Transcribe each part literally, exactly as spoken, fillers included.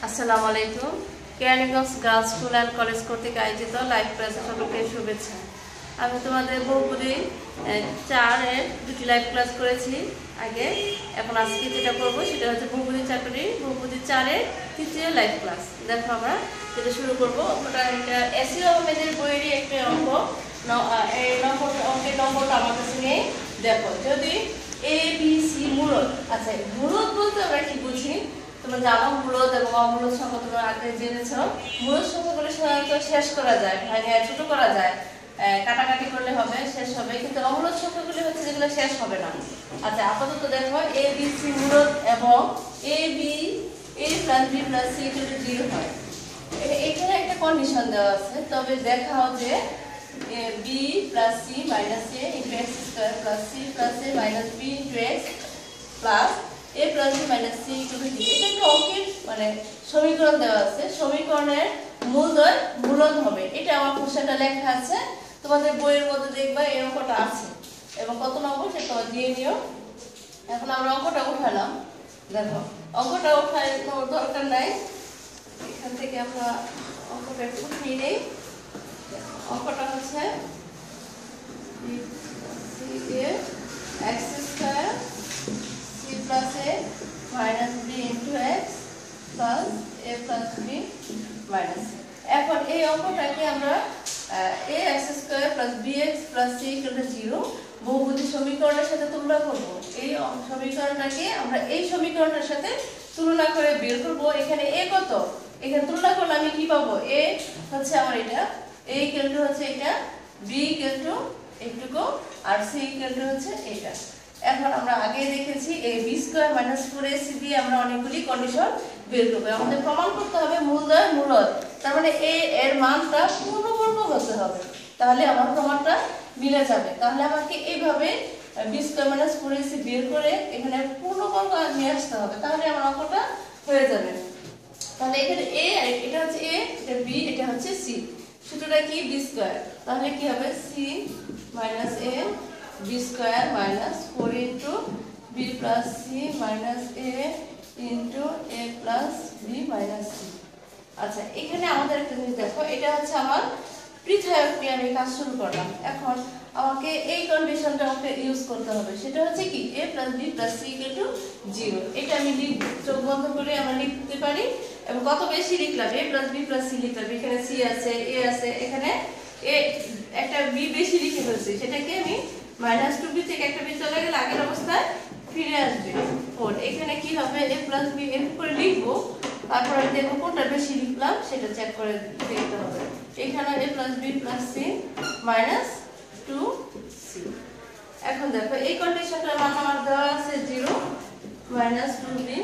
আসসালামু আলাইকুম। Keraniganj girls school and college কর্তৃক আয়োজিত লাইভ ক্লাসে সকলকে শুভেচ্ছা। আমি তোমাদের বহুপদী চারের দুটি লাইভ ক্লাস করেছি আগে। এখন আজকে যেটা করবো সেটা হচ্ছে বহুপদী চ্যাপ্টারের বহুপদী চারের তৃতীয় লাইভ ক্লাস। দেখো আমরা যেটা শুরু করবো ওটা এটা এসিও আহমেদের বইয়েরই একটা অঙ্ক। এই নম্বরটা অঙ্কের নম্বরটা আমার কাছে নেই। দেখো যদি এ বি সি মূলদ, আচ্ছা মূলদ বলতে আমরা কি বুঝি? তোমরা জানো মূলদ এবং অমূলদ সংখ্যা তোমরা আগে জেনেছ। মূলদ সংখ্যাগুলো সাধারণত শেষ করা যায়, ভাঙে ছোট করা যায়, কাটাকাটি করলে হবে, শেষ হবে। কিন্তু অমূলদ সংখ্যাগুলি হচ্ছে যেগুলো শেষ হবে না। আচ্ছা আপাতত দেখো এ বি সি মূলদ এবং A B A plus B plus C যদি জিরো হয়, এখানে একটা কন্ডিশন দেওয়া আছে। তবে দেখাও যে B plus C minus A into X square plus C plus A minus B into X plus a plus b minus c equal to zero। এটা একটা অঙ্কের মানে সমীকরণ দেওয়া আছে। সমীকরণের মূলদয় মূলদ হবে। এটা আমার কোশ্চেনটা লেখা আছে, তোমাদের বইয়ের মধ্যে দেখবা এই অঙ্কটা আছে এবং কত নম্বর সেটা তোমরা দিয়ে নিও। এখন আমরা অঙ্কটা উঠালাম। দেখো অঙ্কটা উঠার কোনো দরকার নাই, এখান থেকে আমরা অঙ্কটা একটু উঠিয়ে নেই। অঙ্কটা হচ্ছে x square c plus a minus b into x plus a plus b minus a। এখন এই অঙ্কটাকে আমরা a x square plus bx plus c equal to zero বহুপদী সমীকরণের সাথে তুলনা করব। এই সমীকরণটাকে আমরা এই সমীকরণটার সাথে তুলনা করে বের করব এখানে a কত, এখানে তুলনা করলে আমি কি পাবো? a হচ্ছে আমার এটা, a equal to হচ্ছে এটা, b equal to এইটুকু আর c equal to হচ্ছে এটা। এখন আমরা আগে দেখেছি a b square minus four a c দিয়ে আমরা অনেকগুলি কন্ডিশন বের করব। আমাদের প্রমাণ করতে হবে মূলদয় মূলদ, তার মানে a এর মানটা পূর্ণবর্গ হতে হবে, তাহলে আমার প্রমাণটা মিলে যাবে। তাহলে আমাকে এইভাবে b square minus four a c বের করে এখানে পূর্ণবর্গ নিয়ে আসতে হবে, তাহলে আমার অঙ্কটা হয়ে যাবে। তাহলে এখানে a এটা হচ্ছে a, এটা b, এটা হচ্ছে c, সূত্রটা কি b স্কয়ার, তাহলে কি হবে c minus a b square minus four into b plus c minus a into a plus b minus c। আচ্ছা এখানে আমাদের একটা জিনিস দেখো, এটা হচ্ছে আমার পৃথক নিয়ে আমি কাজ শুরু করলাম। এখন আমাকে এই কন্ডিশনটা আমাকে ইউজ করতে হবে, সেটা হচ্ছে কি a plus b plus c equal to zero। এটা আমি লিখব, চোখ বন্ধ করে আমরা লিখতে পারি এবং কত বেশি লিখলাম a plus b plus c লিখলাম, এখানে c আছে a আছে, এখানে a একটা b বেশি লিখে ফেলছি, সেটাকে আমি মাইনাস টু বি থেকে একটা বি চলে গেলে আগের অবস্থায় ফিরে আসবে ফোর। এখানে কি হবে a প্লাস বি এর উপরে লিখবো, তারপর আমি দেখবো কোনটা বেশি লিখলাম সেটা চেক করে দেখতে হবে। এখানে a plus B plus C minus two C. এখন দেখো এই কন্ডিশনটার মান আমার দেওয়া আছে zero minus two B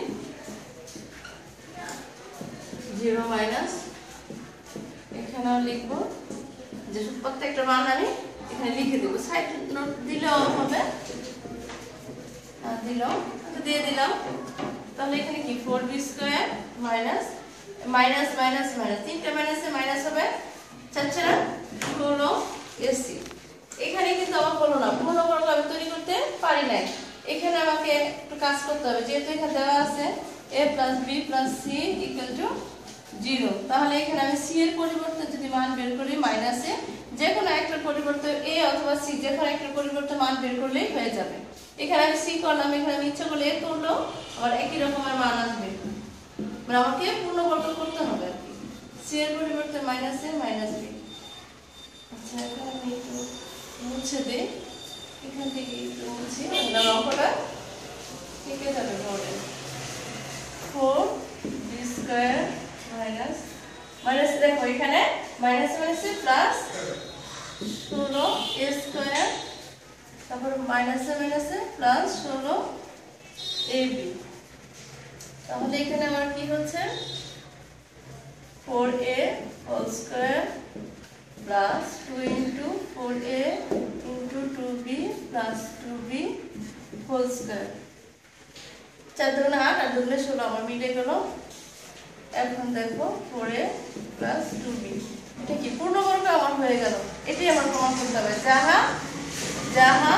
zero minus, এখানেও লিখবো যে প্রত্যেকটা মান আমি এখানে লিখে দেবো, সাইড নোট দিলেও হবে, দিলাম দিয়ে দিলাম। তাহলে এখানে কি four B square minus minus minus minus তিনটা মাইনাসে মাইনাস হবে চার চার ষোলো এসি। এখানে কিন্তু আমার হলো না, পূর্ণবর্গ আমি তৈরি করতে পারি নাই। এখানে আমাকে একটু কাজ করতে হবে, যেহেতু এখানে দেওয়া আছে a plus B plus C equal to zero, তাহলে এখানে আমি সি এর পরিবর্তে যদি মান বের করি মাইনাসে যে কোনো একটা পরিবর্তে a অথবা c যে কোনো একটা পরিবর্তে মান বের করলেই হয়ে যাবে। এখানে আমি c করলাম, এখানে আমি ইচ্ছা করলে a করলো, আবার একই রকমের মান আসবে, মানে আমাকে পূর্ণবর্গ করতে হবে আর কি। c এর পরিবর্তে মাইনাস a মাইনাস b। আচ্ছা এখানে আমি একটু মুছে দিই, এখান থেকে একটু মুছি, অঙ্কটা ঠিক যাবে বোর্ডে। Four B square minus minus, দেখো এখানে মাইনাস মাইনাস প্লাস ষোলো এ স্কয়ার, তারপর মাইনাস মাইনাস প্লাস ষোলো এ বি। তাহলে এখানে আমার কি হচ্ছে four A whole square plus two into four A into two B plus two B whole square. চার দুগুণে আট, আট দুগুণে ষোলো, আমার মিলে গেল। এখন দেখো four A plus two B, এটা কি পূর্ণবর্গ আমার হয়ে গেল। এটাই আমার প্রমাণ করতে হবে, যাহা যাহা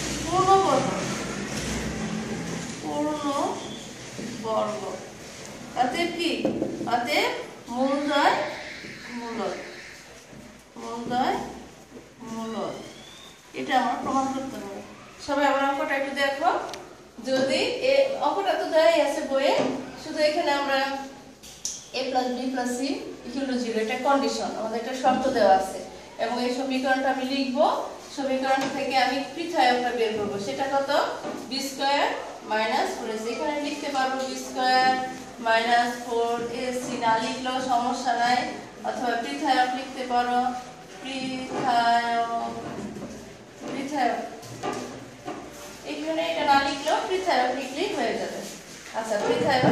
পূর্ণবর্গ পূর্ণ বর্গ অতএব কি অতএব মূলদ্বয় মূলদ মূলদ্বয় মূলদ এটা আমরা প্রমাণ করতে হবে। সবাই আমার অঙ্কটা একটু দেখো। যদি এ অঙ্কটা তো দেয়াই আছে বইয়ে, শুধু এখানে আমরা a plus b plus c equal to zero এটা কন্ডিশন, আমাদের একটা শর্ত দেওয়া আছে এবং এই সমীকরণটা আমি লিখব। সমীকরণ থেকে আমি পৃথকটা বের করব, সেটা কত b square minus four a c। এখানে লিখতে পারবো b square minus four a c, না লিখলেও সমস্যা নাই, অথবা পৃথক লিখতে পারো পৃথক পৃথক এখানে এটা না লিখলেও পৃথক লিখলেই হয়ে যাবে। আচ্ছা পৃথক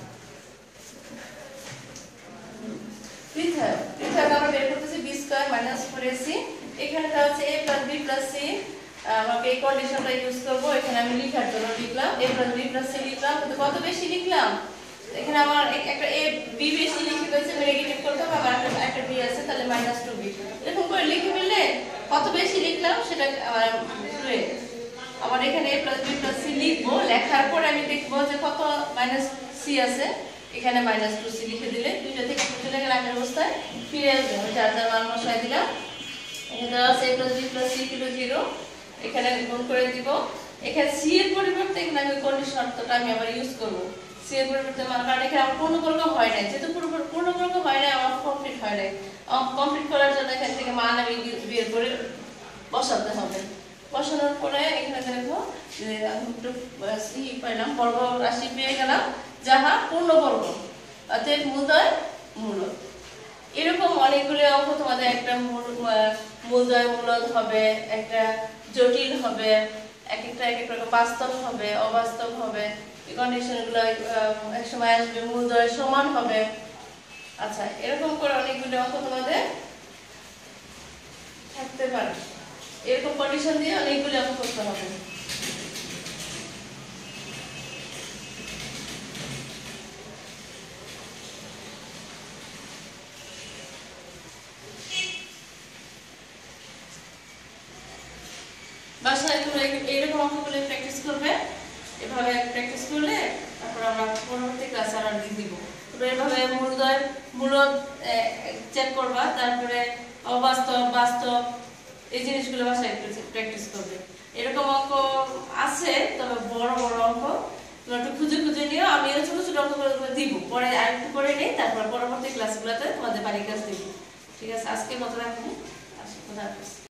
পৃথক পৃথক আমরা বের করতেছি b square minus four a c। এখানে দেওয়া আছে a plus b plus c, আমাকে এই কন্ডিশনটা ইউজ করব। এখানে আমি লিখার জন্য লিখলাম a plus b plus c লিখলাম, কিন্তু কত বেশি লিখলাম, এখানে আমার একটা a b বেশি লিখে ফেলছে, আমি নেগেটিভ করতে হবে, আমার একটা একটা b আছে, তাহলে মাইনাস টু b এরকম করে লিখে ফেললে কত বেশি লিখলাম সেটা আমার এখানে a plus b plus c লিখবো। লেখার পর আমি দেখবো যে কত মাইনাস c আছে, এখানে মাইনাস টু c লিখে দিলে দুইটা থেকে চলে গেলে আগের অবস্থায় ফিরে আসবে। আমি চার চার মান বসাই দিলাম, এখানে দেওয়া আছে a plus b plus c equal to zero, এখানে গুণ করে দিব। এখানে c এর পরিবর্তে এখানে আমি কন্ডিশনটা আমি আবার ইউজ করব। c এর পরিবর্তে মান, কারণ এখানে আমার পূর্ণবর্গ হয় নাই, যেহেতু পূর্ণবর্গ হয় নাই আমার কমপ্লিট হয় নাই, কমপ্লিট করার জন্য এখান থেকে মান আমি বের করে বসাতে হবে। বসানোর পরে এখানে দেখো যে আমি একটু c পাইলাম, বর্গ রাশি পেয়ে গেলাম যাহা পূর্ণবর্গ, অতএব মূলদ্বয় মূলদ। এরকম অনেকগুলো অঙ্ক তোমাদের একটা মূলদ্বয় মূলদ হবে, একটা জটিল হবে, এক একটা এক এক রকম বাস্তব হবে, অবাস্তব হবে, এই কন্ডিশনগুলো এক সময় আসবে মূলদ্বয় সমান হবে। আচ্ছা এরকম করে অনেকগুলো অঙ্ক তোমাদের থাকতে পারে, এরকম কন্ডিশন দিয়ে অনেকগুলো অঙ্ক করতে হবে। বাসায় তোমরা এইরকম অঙ্কগুলো প্র্যাকটিস করবে, এভাবে প্র্যাকটিস করলে তারপর আমরা পরবর্তী ক্লাসে আর দিব। তোমরা এভাবে মূলদ্বয় মূলদ চেক করবা, তারপরে অবাস্তব বাস্তব এই জিনিসগুলো বাসায় প্র্যাকটিস করবে। এরকম অঙ্ক আছে, তবে বড় বড় অঙ্ক তোমরা একটু খুঁজে খুঁজে নিও, আমিও ছোট ছোট অঙ্কগুলো দিব, পরে আরেকটু করে নিই, তারপর পরবর্তী ক্লাসগুলোতে তোমাদের বাড়ির কাজ দিব। ঠিক আছে, আজকে মতো রাখুন। আচ্ছা, খোদা হাফেজ।